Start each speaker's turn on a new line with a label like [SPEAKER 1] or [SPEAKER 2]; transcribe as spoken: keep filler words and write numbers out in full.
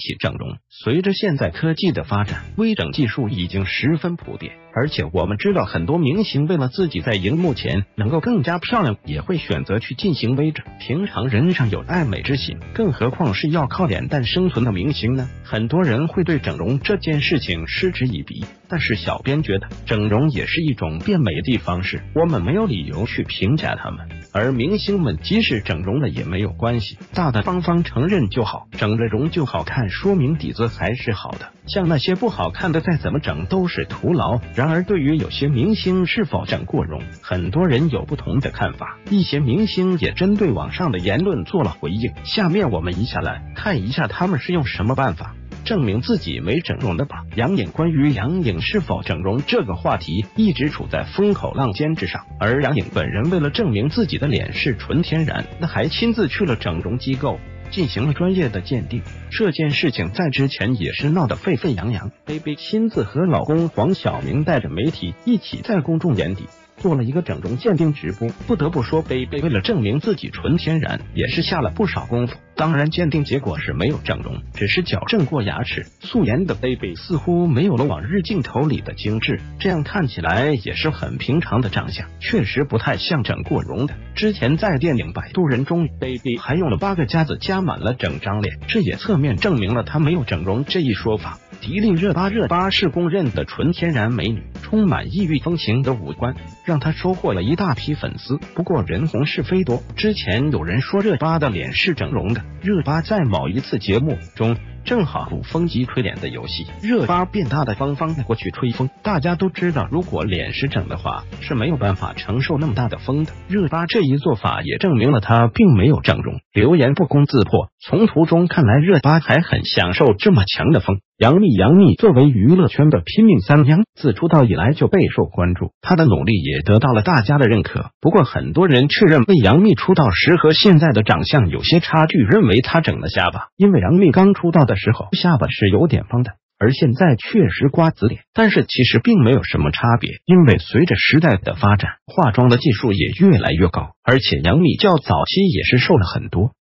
[SPEAKER 1] 起整容。随着现在科技的发展，微整技术已经十分普遍，而且我们知道很多明星为了自己在荧幕前能够更加漂亮，也会选择去进行微整。平常人上有爱美之心，更何况是要靠脸蛋生存的明星呢？很多人会对整容这件事情嗤之以鼻，但是小编觉得整容也是一种变美的方式，我们没有理由去评价他们。而明星们即使整容了也没有关系，大大方方承认就好，整了容就好看，说明底子还是好的。像那些不好看的再怎么整都是徒劳。然而对于有些明星是否整过容，很多人有不同的看法，一些明星也针对网上的言论做了回应。下面我们一下来看一下他们是用什么办法证明自己没整容的吧。杨颖，关于杨颖是否整容这个话题一直处在风口浪尖之上，而杨颖本人为了证明自己的脸是纯天然，那还亲自去了整容机构进行了专业的鉴定。这件事情在之前也是闹得沸沸扬扬，baby亲自和老公黄晓明带着媒体一起在公众眼底做了一个整容鉴定直播。不得不说 baby 为了证明自己纯天然也是下了不少功夫。当然鉴定结果是没有整容，只是矫正过牙齿。素颜的 baby 似乎没有了往日镜头里的精致，这样看起来也是很平常的长相，确实不太像整过容的。之前在电影《摆渡人》中 baby 还用了八个夹子夹满了整张脸，这也侧面证明了她没有整容这一说法。迪丽热巴热巴是公认的纯天然美女，充满异域风情的五官让她收获了一大批粉丝。不过人红是非多，之前有人说热巴的脸是整容的，热巴在某一次节目中正好鼓风机吹脸的游戏，热巴变大的方方过去吹风。大家都知道，如果脸是整的话，是没有办法承受那么大的风的。热巴这一做法也证明了她并没有整容。留言不攻自破，从图中看来，热巴还很享受这么强的风。杨幂，杨幂作为娱乐圈的拼命三娘，自出道以来就备受关注，她的努力也得到了大家的认可。不过很多人却认为杨幂出道时和现在的长相有些差距，认为她整了下巴。因为杨幂刚出道的时候下巴是有点方的，而现在确实瓜子脸，但是其实并没有什么差别，因为随着时代的发展，化妆的技术也越来越高，而且杨幂较早期也是瘦了很多。